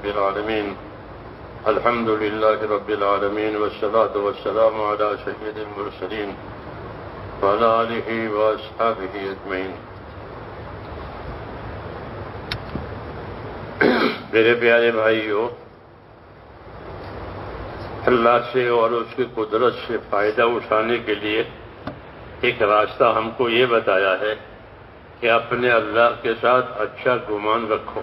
العالمين الحمد لله رب العالمين والصلاة والسلام على سيد المرسلين وعلى آله وأصحابه أجمعين۔ میرے پیارے بھائیو، اللہ سے اور اس کی قدرت سے فائدہ اٹھانے کے لیے ایک راستہ ہم کو یہ بتایا ہے کہ اپنے اللہ کے ساتھ اچھا گمان رکھو۔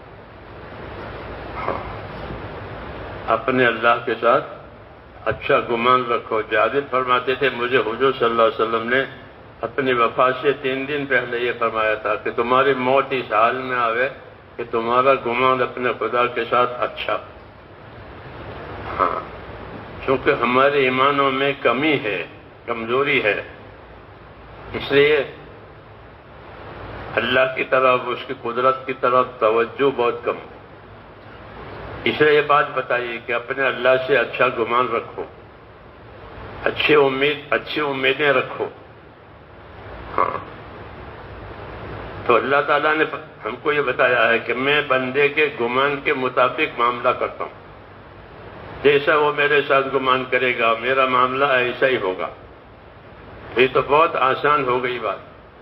اپنے اللہ کے ساتھ اچھا گمان رکھو۔ جابر فرماتے تھے مجھے حضور صلی اللہ علیہ وسلم نے اپنی وفات سے 3 دن پہلے یہ فرمایا تھا کہ تمہاری موت اس حال میں آوے کہ تمہارا گمان اپنے خدا کے ساتھ اچھا۔ چونکہ ہمارے ایمانوں میں کمی ہے، کمزوری ہے، اس لیے اللہ کی طرف، اس کی قدرت کی طرف توجہ بہت کم۔ اس لیے یہ بات بتائیے کہ اپنے اللہ سے اچھا گمان رکھو، اچھی امیدیں رکھو۔ تو اللہ تعالیٰ نے ہم کو یہ بتایا ہے کہ میں بندے کے گمان کے مطابق معاملہ کرتا ہوں۔ جیسا وہ میرے ساتھ گمان کرے گا میرا معاملہ ایسا ہی ہوگا۔ یہ تو بہت آسان ہو گئی بات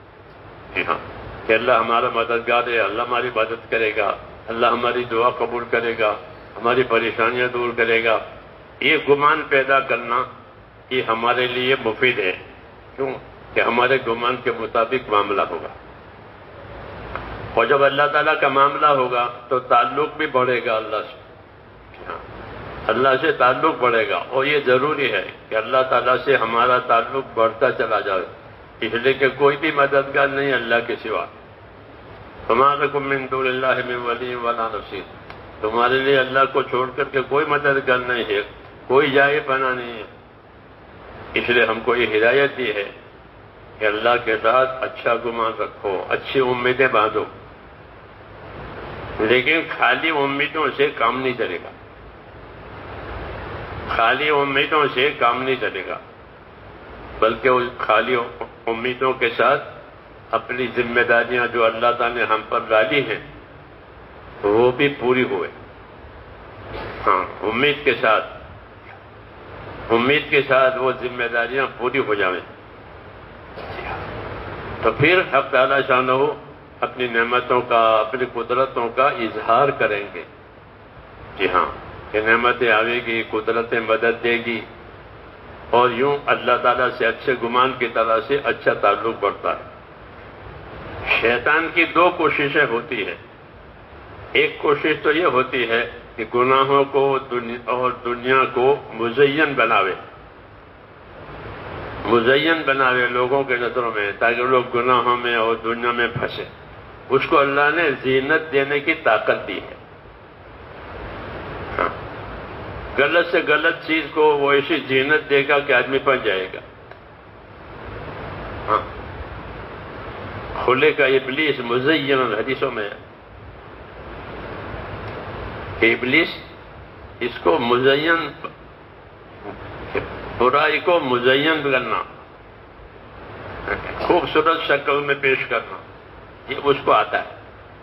کہ اللہ ہمارا مددگار ہے، اللہ ہماری مدد کرے گا، اللہ ہماری دعا قبول کرے گا، ہماری پریشانیاں دور کرے گا۔ یہ گمان پیدا کرنا یہ ہمارے لیے مفید ہے، کیوں کہ ہمارے گمان کے مطابق معاملہ ہوگا۔ اور جب اللہ تعالیٰ کا معاملہ ہوگا تو تعلق بھی بڑھے گا اللہ سے، اللہ سے تعلق بڑھے گا۔ اور یہ ضروری ہے کہ اللہ تعالیٰ سے ہمارا تعلق بڑھتا چلا جائے، اس لیے کہ کوئی بھی مددگار نہیں اللہ کے سوا۔ فما لکم من دون اللہ من ولی ولا نصیر، تمہارے لیے اللہ کو چھوڑ کر کے کوئی مددگار نہیں ہے، کوئی جائے پناہ نہیں ہے۔ اس لیے ہم کو یہ ہدایت دی ہے کہ اللہ کے ساتھ اچھا گمان رکھو، اچھی امیدیں باندھو، لیکن خالی امیدوں سے کام نہیں چلے گا، خالی امیدوں سے کام نہیں چلے گا، بلکہ اس خالی امیدوں کے ساتھ اپنی ذمہ داریاں جو اللہ تعالیٰ نے ہم پر ڈالی ہیں وہ بھی پوری ہوئے۔ امید کے ساتھ وہ ذمہ داریاں پوری ہو جائیں، تو پھر حق تعالیٰ شانہ اپنی نعمتوں کا، اپنی قدرتوں کا اظہار کریں گے۔ جی ہاں، کہ نعمتیں آئے گی، قدرتیں مدد دے گی، اور یوں اللہ تعالیٰ سے اچھے گمان کی طرح سے اچھا تعلق بڑھتا ہے۔ شیطان کی 2 کوششیں ہوتی ہیں۔ ایک کوشش تو یہ ہوتی ہے کہ گناہوں کو اور دنیا کو مزین بناوے لوگوں کے نظروں میں، تاکہ لوگ گناہوں میں اور دنیا میں پھنسے۔ اس کو اللہ نے زینت دینے کی طاقت دی ہے۔ غلط سے غلط چیز کو وہ ایسی زینت دے گا کہ آدمی پھنس جائے گا۔ کھلے کا ابلیس مزین، حدیثوں میں ہے کہ ابلیس اس کو مزین، برائی کو مزین کرنا، خوبصورت شکل میں پیش کرنا، یہ اس کو آتا ہے۔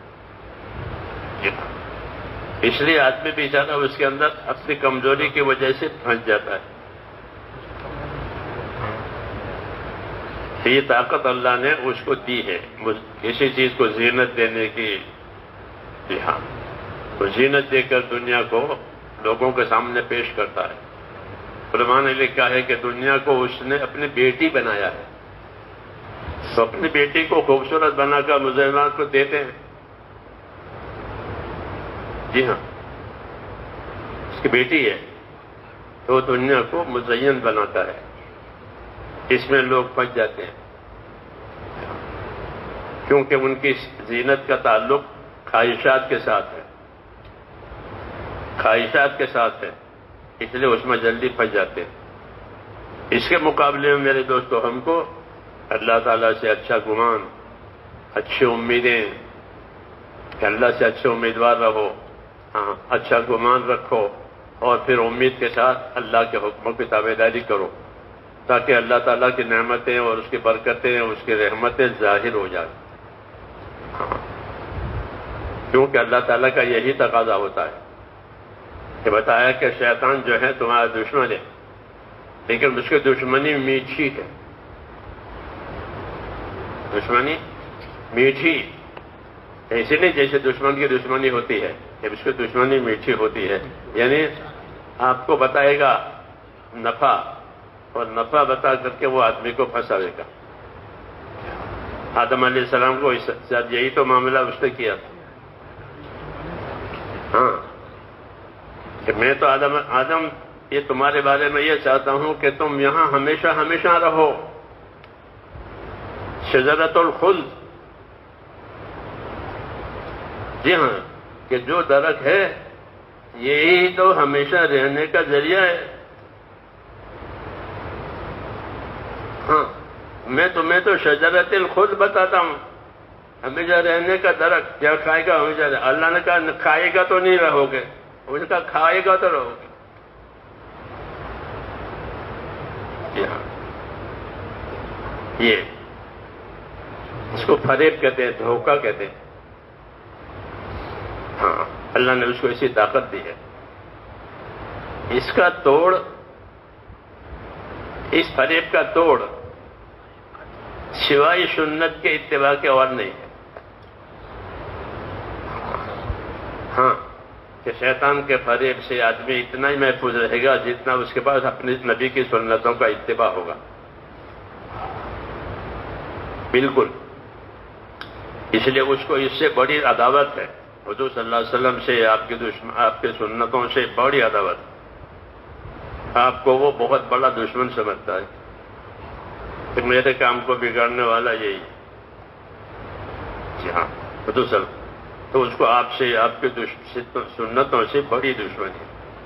اس لیے آدمی بیچارہ اس کے اندر اپنی کمزوری کی وجہ سے پھنس جاتا ہے۔ یہ طاقت اللہ نے اس کو دی ہے کسی چیز کو زینت دینے کی۔ جی ہاں، وہ زینت دے کر دنیا کو لوگوں کے سامنے پیش کرتا ہے۔ علماء نے لکھا ہے کہ دنیا کو اس نے اپنی بیٹی بنایا ہے، تو اپنی بیٹی کو خوبصورت بنا کر مزینات کو دیتے ہیں۔ جی ہاں، اس کی بیٹی ہے تو دنیا کو مزین بناتا ہے، اس میں لوگ پھنس جاتے ہیں، کیونکہ ان کی زینت کا تعلق خواہشات کے ساتھ ہے، اس لیے اس میں جلدی پھنس جاتے ہیں۔ اس کے مقابلے میں میرے دوستو ہم کو اللہ تعالیٰ سے اچھا گمان، اچھی امیدیں، کہ اللہ سے اچھے امیدوار رہو، اچھا گمان رکھو، اور پھر امید کے ساتھ اللہ کے حکموں کی تابعداری کرو، تاکہ اللہ تعالیٰ کی نعمتیں اور اس کی برکتیں، اس کی رحمتیں ظاہر ہو جائیں۔ کیونکہ اللہ تعالیٰ کا یہی تقاضا ہوتا ہے کہ بتایا کہ شیطان جو ہے تمہارا دشمن ہے، لیکن اس کی دشمنی میٹھی ہے، دشمنی میٹھی، ایسے نہیں جیسے دشمن کی دشمنی ہوتی ہے، جب اس کی دشمنی میٹھی ہوتی ہے، یعنی آپ کو بتائے گا نفع، اور نفع بتا کر کے وہ آدمی کو پھنساوے گا۔ آدم علیہ السلام کو شاید یہی تو معاملہ اس نے کیا تھا۔ ہاں کہ میں تو آدم یہ تمہارے بارے میں یہ چاہتا ہوں کہ تم یہاں ہمیشہ ہمیشہ رہو، شجرۃ الخلد، جی ہاں کہ جو درخت ہے یہی تو ہمیشہ رہنے کا ذریعہ ہے۔ ہاں میں تمہیں تو شجرۃ الخلد بتاتا ہوں، ہمیشہ رہنے کا درخت، کیا کھائے گا ہمیشہ رہے۔ اللہ نے کہا کھائے گا تو نہیں رہو گے، اس نے کہا کھائے گا تو رہو گے۔ جی ہاں یہ اس کو فریب کہتے ہیں، دھوکہ کہتے ہیں۔ ہاں اللہ نے اس کو ایسی طاقت دی ہے۔ اس کا توڑ، اس فریب کا توڑ سوائے سنت کے اتباع کے اور نہیں ہے۔ ہاں کہ شیطان کے فریب سے آدمی اتنا ہی محفوظ رہے گا جتنا اس کے پاس اپنی نبی کی سنتوں کا اتباع ہوگا۔ بالکل، اس لیے اس کو اس سے بڑی عداوت ہے، حضور صلی اللہ علیہ وسلم سے، آپ کی سنتوں سے بڑی عداوت۔ آپ کو وہ بہت بڑا دشمن سمجھتا ہے کہ میرے کام کو بگاڑنے والا یہی۔ جی ہاں حضور صلی اللہ علیہ وسلم، تو اس کو آپ سے، آپ کی سنتوں سے بڑی دشمنی ہے۔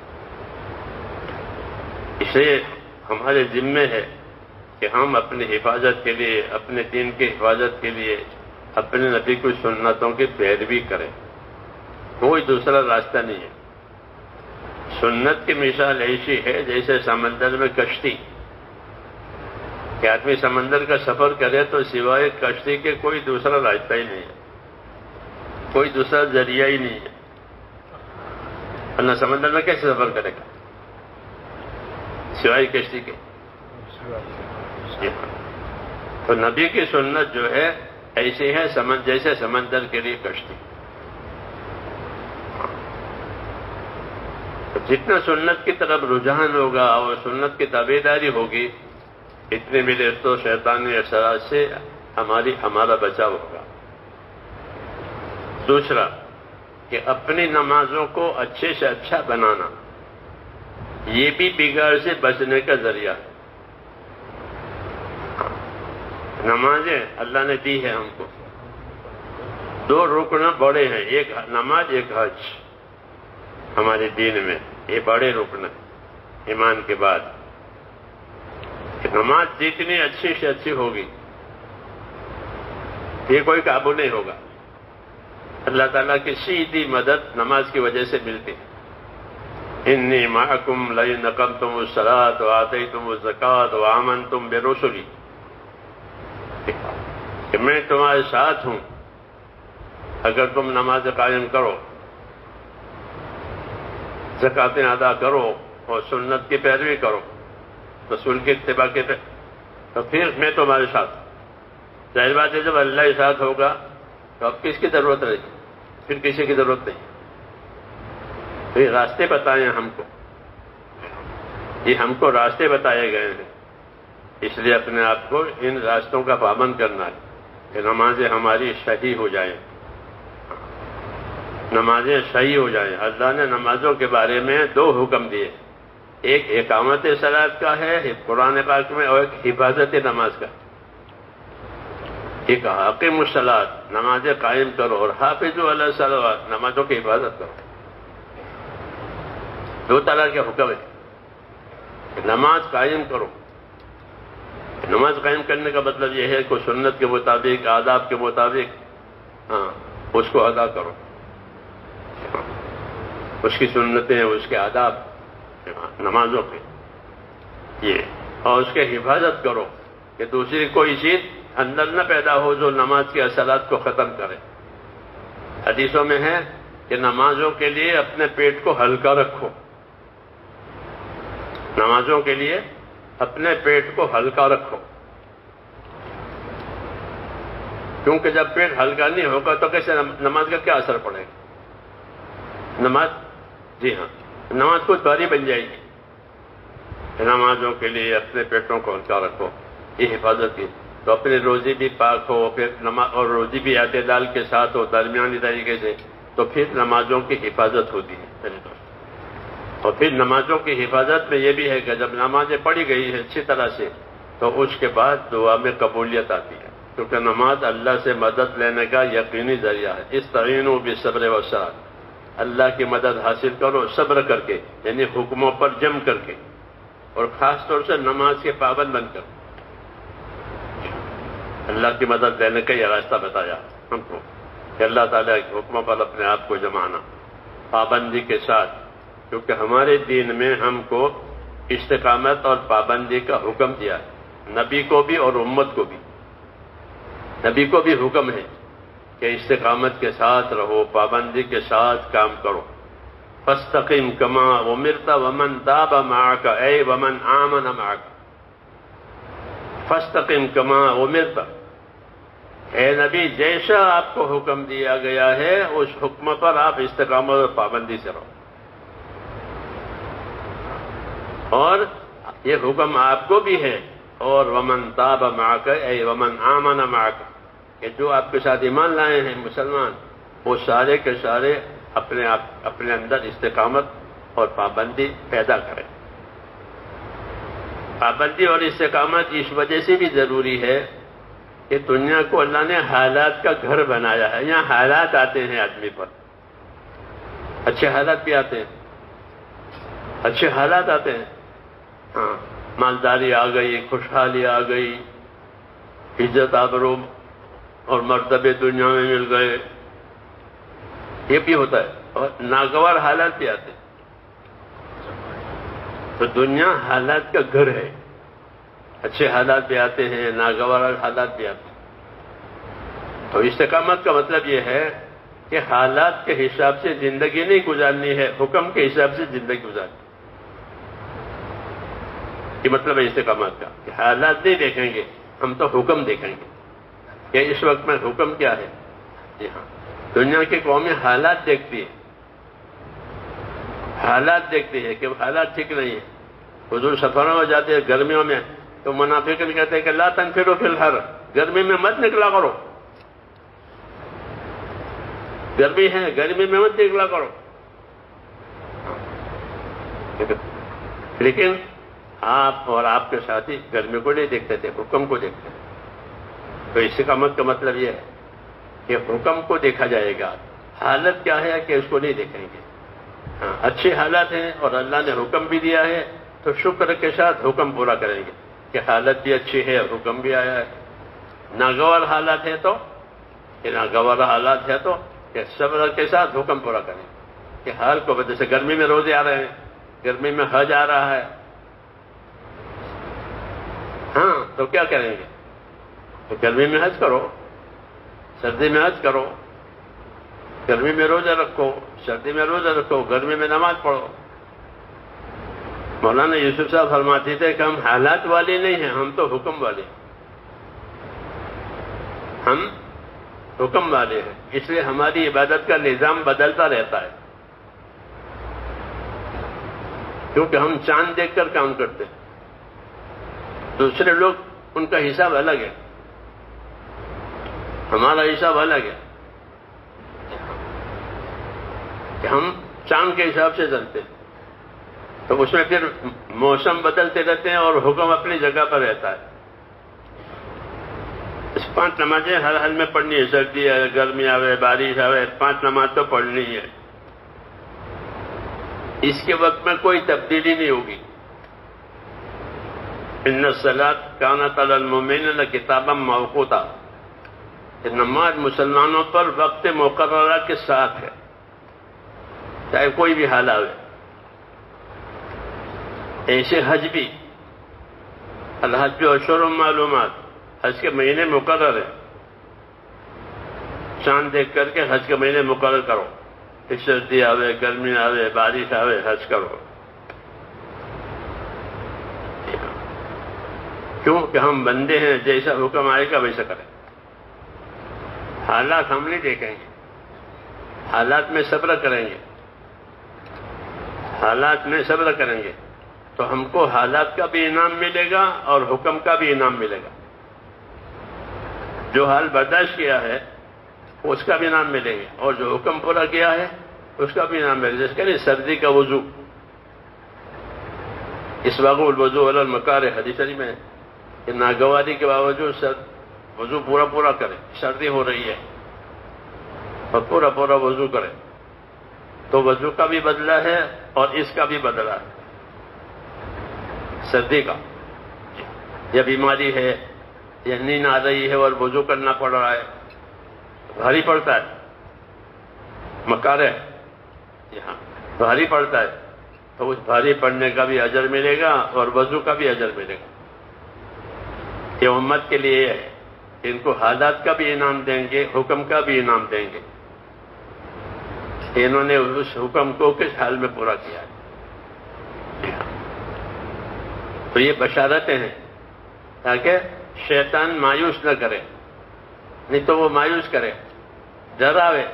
اس لیے ہمارے ذمے ہے کہ ہم اپنی حفاظت کے لیے، اپنے دین کی حفاظت کے لیے اپنے نبی کی سنتوں کی پیروی کریں، کوئی دوسرا راستہ نہیں ہے۔ سنت کی مثال ایسی ہے جیسے سمندر میں کشتی، کہ آدمی سمندر کا سفر کرے تو سوائے کشتی کے کوئی دوسرا راستہ ہی نہیں ہے، کوئی دوسرا ذریعہ ہی نہیں ہے، ورنہ سمندر میں کیسے سفر کرے گا سوائے کشتی کے؟ تو نبی کی سنت جو ہے ایسی ہے جیسے سمندر کے لیے کشتی۔ جتنا سنت کی طرف رجحان ہوگا اور سنت کی تابعداری ہوگی، اتنے میرے تو شیطانی اثرات سے ہمارا بچاؤ ہوگا۔ دوسرا کہ اپنی نمازوں کو اچھے سے اچھا بنانا، یہ بھی بگاڑ سے بچنے کا ذریعہ ہے۔ نمازیں اللہ نے دی ہے ہم کو، دو رکن بڑے ہیں، ایک نماز ایک حج، ہمارے دین میں یہ بڑے رکن ہیں ایمان کے بعد۔ کہ نماز جتنی اچھی سے اچھی ہوگی یہ کوئی قابو نہیں ہوگا، اللہ تعالیٰ کی سیدھی مدد نماز کی وجہ سے ملتی ہے۔ انی معکم لئن اقمتم الصلاۃ وآتیتم الزکوٰۃ وآمنتم برسلی، کہ میں تمہارے ساتھ ہوں اگر تم نماز قائم کرو، زکاتیں ادا کرو اور سنت کی پیروی کرو، رسول کے اتباع کے تو پھر میں تمہارے ساتھ۔ ظاہر بات ہے جب اللہ کے ساتھ ہوگا تو اب کس کی ضرورت رہے گی؟ پھر کسی کی ضرورت نہیں۔ تو یہ راستے بتائے ہم کو، یہ ہم کو راستے بتائے گئے ہیں، اس لیے اپنے آپ کو ان راستوں کا پابند کرنا ہے کہ نمازیں ہماری صحیح ہو جائیں، نمازیں صحیح ہو جائیں۔ اللہ نے نمازوں کے بارے میں دو حکم دیے، ایک اقامت صلاۃ کا ہے قرآن پاک میں، اور ایک حفاظت نماز کا۔ ایک اقیموا الصلاۃ، نمازیں قائم کرو، اور حافظوا علی الصلوات، نمازوں کی حفاظت کرو۔ دو طرح کے حکم ہے، نماز قائم کرو۔ نماز قائم کرنے کا مطلب یہ ہے کہ سنت کے مطابق، آداب کے مطابق اس کو ادا کرو، اس کی سنتیں، اس کے آداب نمازوں کے یہ، اور اس کے حفاظت کرو کہ دوسری کوئی چیز اندر نہ پیدا ہو جو نماز کے اثرات کو ختم کرے۔ حدیثوں میں ہے کہ نمازوں کے لیے اپنے پیٹ کو ہلکا رکھو، نمازوں کے لیے اپنے پیٹ کو ہلکا رکھو، کیونکہ جب پیٹ ہلکا نہیں ہوگا تو کیسے نماز کا کیا اثر پڑے گا؟ نماز، جی ہاں، نماز کچھ بھاری بن جائے گی۔ نمازوں کے لیے اپنے پیٹوں کو ہلکا رکھو، یہ حفاظت کی، تو اپنی روزی بھی پاک ہو، پھر نماز اور روزی بھی اعتدال کے ساتھ ہو، درمیانی طریقے سے، تو پھر نمازوں کی حفاظت ہوتی ہے۔ اور پھر نمازوں کی حفاظت میں یہ بھی ہے کہ جب نمازیں پڑھی گئی ہے اچھی طرح سے تو اس کے بعد دعا میں قبولیت آتی ہے، کیونکہ نماز اللہ سے مدد لینے کا یقینی ذریعہ ہے۔ استعینوا بالصبر والصلاۃ، اللہ کی مدد حاصل کرو صبر کر کے، یعنی حکموں پر جم کر کے، اور خاص طور سے نماز کے پابند بن کر۔ اللہ کی مدد لینے کا یہ راستہ بتایا ہم کو کہ اللہ تعالیٰ کے حکموں پر اپنے آپ کو جمانا پابندی کے ساتھ، کیونکہ ہمارے دین میں ہم کو استقامت اور پابندی کا حکم دیا ہے، نبی کو بھی اور امت کو بھی۔ نبی کو بھی حکم ہے کہ استقامت کے ساتھ رہو، پابندی کے ساتھ کام کرو۔ فاستقم کما امرت ومن تاب معك، اے ومن آمن معك، فاستقم کما امرت، اے نبی جیسا آپ کو حکم دیا گیا ہے اس حکم پر آپ استقامت اور پابندی سے رہو۔ اور یہ حکم آپ کو بھی ہے، اور ومن تاب معك، اے ومن آمن معك، کہ جو آپ کے ساتھ ایمان لائے ہیں مسلمان، وہ سارے کے سارے اپنے اندر استقامت اور پابندی پیدا کریں۔ پابندی اور استقامت اس وجہ سے بھی ضروری ہے کہ دنیا کو اللہ نے حالات کا گھر بنایا ہے، یہاں حالات آتے ہیں آدمی پر، اچھے حالات بھی آتے ہیں، اچھے حالات آتے ہیں، ہاں، مالداری آ گئی، خوشحالی آ گئی، عزت آبرو اور مرتبے دنیا میں مل گئے، یہ بھی ہوتا ہے، اور ناگوار حالات بھی آتے ہیں۔ تو دنیا حالات کا گھر ہے، اچھے حالات بھی آتے ہیں، ناگوار حالات بھی آتے ہیں۔ تو استقامت کا مطلب یہ ہے کہ حالات کے حساب سے زندگی نہیں گزارنی ہے، حکم کے حساب سے زندگی گزارنی۔ یہ مطلب ہے استقامت کا، کہ حالات نہیں دیکھیں گے، ہم تو حکم دیکھیں گے کہ اس وقت میں حکم کیا ہے۔ جی ہاں، دنیا کی قومیں حالات دیکھتی ہے، حالات دیکھتی ہے کہ حالات ٹھیک نہیں ہے۔ حضور سفروں میں جاتے ہیں گرمیوں میں تو منافقین کہتے ہیں کہ لا تنفروا فی الحر، گرمی میں مت نکلا کرو، گرمی ہے گرمی میں مت نکلا کرو۔ لیکن آپ اور آپ کے ساتھی گرمی کو نہیں دیکھتے تھے، حکم کو دیکھتے تھے۔ تو استقامت کا مطلب یہ ہے کہ حکم کو دیکھا جائے گا، حالت کیا ہے کہ اس کو نہیں دیکھیں گے۔ ہاں، اچھے حالات ہیں اور اللہ نے حکم بھی دیا ہے تو شکر کے ساتھ حکم پورا کریں گے کہ حالت بھی اچھی ہے، حکم بھی آیا ہے۔ ناگوار حالات ہے تو کہ صبر کے ساتھ حکم پورا کریں کہ حال کو وجہ سے گرمی میں روزے آ رہے ہیں، گرمی میں حج آ رہا ہے، ہاں تو کیا کریں گے؟ تو گرمی میں حج کرو، سردی میں حج کرو، گرمی میں روزہ رکھو، سردی میں روزہ رکھو، گرمی میں نماز پڑھو۔ مولانا یوسف صاحب فرماتے تھے کہ ہم حالات والے نہیں ہیں، ہم تو حکم والے ہیں، ہم حکم والے ہیں، اس لیے ہماری عبادت کا نظام بدلتا رہتا ہے، کیونکہ ہم چاند دیکھ کر کام کرتے ہیں، دوسرے لوگ ان کا حساب الگ ہے، ہمارا حساب الگ ہے کہ ہم چاند کے حساب سے چلتے ہیں، تو اس میں پھر موسم بدلتے رہتے ہیں اور حکم اپنی جگہ پر رہتا ہے۔ اس 5 نمازیں ہر حال میں پڑھنی ہے، سردی ہے، گرمی آوے، بارش آوے، 5 نماز تو پڑھنی ہے، اس کے وقت میں کوئی تبدیلی نہیں ہوگی۔ ان الصلاۃ کانت علی المؤمنین کتابا موقوتا، نماز مسلمانوں پر وقت مقررہ کے ساتھ ہے، چاہے کوئی بھی حال آئے۔ ایسے حج بھی، الحج اشہر معلومات، حج کے مہینے مقرر ہیں، چاند دیکھ کر کے حج کے مہینے مقرر کرو، سردی آوے، گرمی آوے، بارش آوے، حج کرو۔ کیوں کہ ہم بندے ہیں، جیسا حکم آئے گا ویسا کریں. حالات ہم نہیں دیکھیں گے، حالات میں صبر کریں گے، حالات میں صبر کریں گے تو ہم کو حالات کا بھی انعام ملے گا اور حکم کا بھی انعام ملے گا. جو حال برداشت کیا ہے اس کا بھی انعام ملے گا، اور جو حکم پورا کیا ہے اس کا بھی انعام ملے گا. جس کے لیے سردی کا وضو، اسباغ الوضو علی المکارہ، حدیث شریف میں کہ ناگواری کے باوجود وضو پورا کرے. سردی ہو رہی ہے اور پورا وضو کرے تو وضو کا بھی بدلہ ہے اور اس کا بھی بدلہ ہے. سردی کا یا بیماری ہے یا نیند آ رہی ہے اور وضو کرنا پڑ رہا ہے، بھاری پڑتا ہے، مکارہ یہاں بھاری پڑتا ہے تو اس بھاری پڑنے کا بھی اجر ملے گا اور وضو کا بھی اجر ملے گا. یہ امت کے لیے ہے کہ ان کو حالات کا بھی انعام دیں گے، حکم کا بھی انعام دیں گے. انہوں نے اس حکم کو کس حال میں پورا کیا ہے. تو یہ بشارتیں ہیں تاکہ شیطان مایوس نہ کرے، نہیں تو وہ مایوس کرے، ڈراوے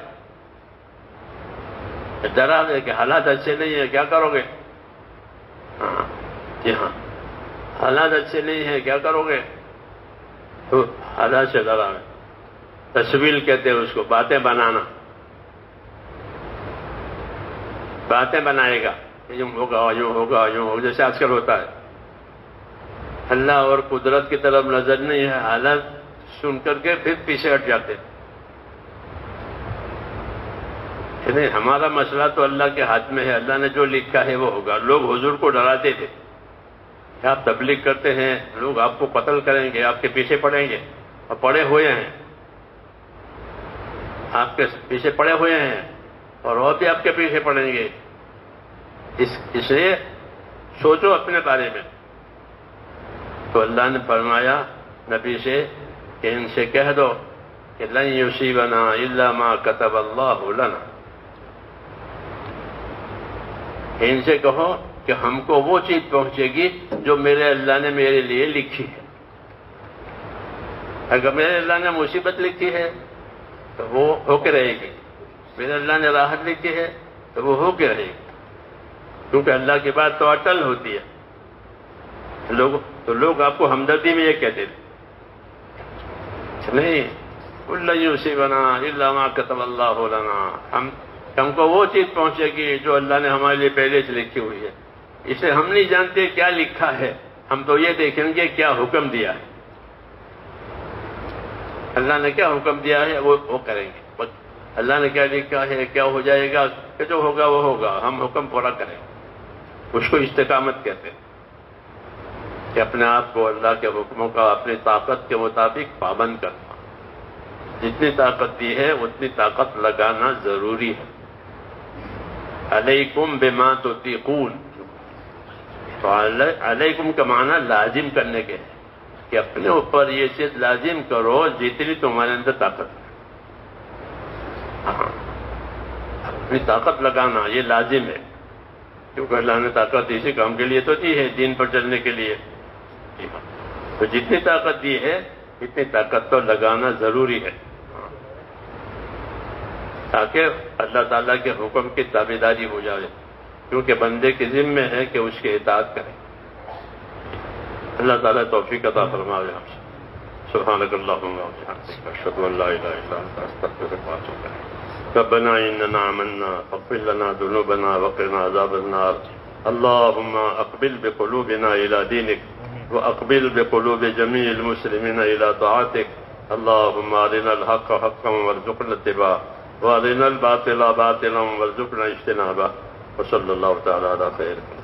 کہ حالات اچھے نہیں ہیں، کیا کرو گے. ہاں جی ہاں، حالات اچھے نہیں ہیں، کیا کرو گے. تو حالات سے ڈراوے. تسویل کہتے ہیں اس کو، باتیں بنانا. باتیں بنائے گا، یوں ہوگا یوں ہوگا یوں ہوگا، جیسے آج کل ہوتا ہے. اللہ اور قدرت کی طرف نظر نہیں ہے، حالات سن کر کے پھر پیچھے ہٹ جاتے. نہیں، ہمارا مسئلہ تو اللہ کے ہاتھ میں ہے، اللہ نے جو لکھا ہے وہ ہوگا. لوگ حضور کو ڈراتے تھے کہ آپ تبلیغ کرتے ہیں، لوگ آپ کو قتل کریں گے، آپ کے پیچھے پڑیں گے، اور پڑے ہوئے ہیں، آپ کے پیچھے پڑے ہوئے ہیں اور وہ بھی آپ کے پیچھے پڑیں گے. اس لیے سوچو اپنے بارے میں. تو اللہ نے فرمایا نبی سے کہ ان سے کہہ دو کہ لن یصیبنا الا ما کتب اللہ لنا. ان سے کہو کہ ہم کو وہ چیز پہنچے گی جو میرے اللہ نے میرے لیے لکھی ہے. اگر میرے اللہ نے مصیبت لکھی ہے تو وہ ہو کے رہے گی، میرے اللہ نے راحت لکھی ہے تو وہ ہو کے رہے گی. کیونکہ اللہ کی بات تو اٹل ہوتی ہے. لوگ آپ کو ہمدردی میں یہ کہتے تھے نہیں، لن یصیبنا الا ما کتب اللہ لنا، ہم کو وہ چیز پہنچے گی جو اللہ نے ہمارے لیے پہلے سے لکھی ہوئی ہے. اسے ہم نہیں جانتے کیا لکھا ہے، ہم تو یہ دیکھیں گے کیا حکم دیا ہے. اللہ نے کیا حکم دیا ہے وہ کریں گے. بس اللہ نے کیا لکھا ہے، کیا ہو جائے گا، کہ جو ہوگا وہ ہوگا، ہم حکم پورا کریں. اس کو استقامت کہتے ہیں کہ اپنے آپ کو اللہ کے حکموں کا اپنی طاقت کے مطابق پابند کرنا. جتنی طاقت دی ہے اتنی طاقت لگانا ضروری ہے. علیکم بما تطیقون، تو علیکم کا معنی لازم کرنے کے ہے کہ اپنے اوپر یہ چیز لازم کرو جتنی تمہارے اندر طاقت ہے. ہاں، اپنی طاقت لگانا یہ لازم ہے، کیونکہ اللہ نے طاقت اسی کام کے لیے تو دی ہے، دین پر چلنے کے لیے. تو جتنی طاقت دی ہے اتنی طاقت تو لگانا ضروری ہے تاکہ اللہ تعالیٰ کے حکم کی تابعداری ہو جائے. کیونکہ بندے کے ذمہ ہے کہ اس کی اطاعت کرے. اللہ تعالیٰ توفیق عطا فرمائے. سبحانک اللہم وبحمدک، اشہد ان لا الہ الا انت، استغفرک واتوب الیک. ربنا اننا آمنا فاغفر لنا ذنوبنا وقنا عذاب النار. اللهم اقبل بقلوبنا الى دينك واقبل بقلوب جميع المسلمين الى طاعتك. اللهم ارنا الحق حقا وارزقنا اتباعه وارنا الباطل باطلا وارزقنا اجتنابه. وصلى الله تعالى على خير.